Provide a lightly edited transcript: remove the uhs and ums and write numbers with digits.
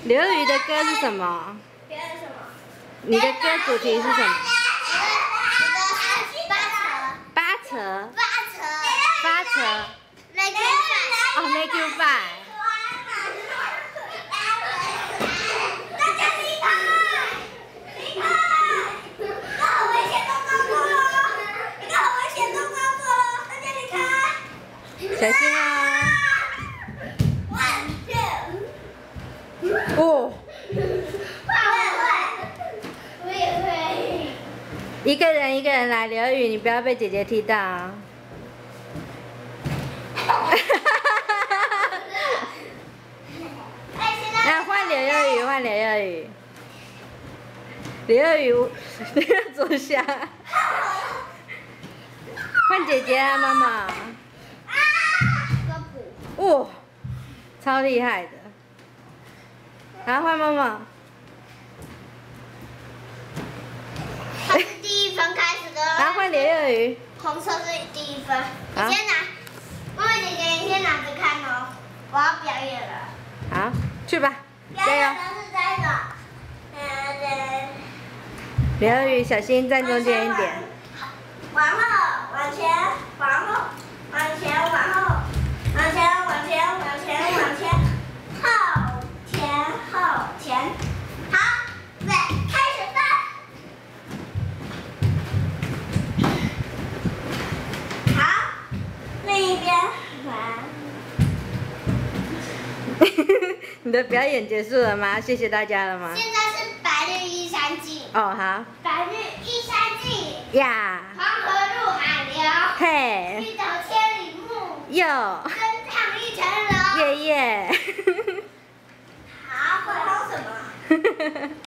刘宇的歌是什么？ 别的什么？ 你的歌主题是什么？ 八扯。 八扯。哦 ，Make you fly。小心啊！哦。 我也会。 一个人来，刘宇，你不要被姐姐踢到啊！那换刘幼宇，换刘幼宇。刘幼宇，坐下。换姐姐啊，妈妈。哇，超厉害的！然后换妈妈。 它是第1分开始的。 然后换刘幼宇。 红色是第1分。你先拿，妈妈姐姐，你先拿着看哦，我要表演了。 好，去吧，加油！ 表演的是这个。 刘幼宇，小心站中间一点。 往后，往前，往后，往前，往后，往前，往前，往前，往前，后前，后前。好，对，开始吧。好，另一边来。 你的表演结束了吗？谢谢大家了吗？ 现在是白日依山尽。 哦，好。 白日依山尽。 呀。 黄河入海流。 嘿。 欲走千里目。 哟。 登上一层楼。 耶耶。 好，会哼什么？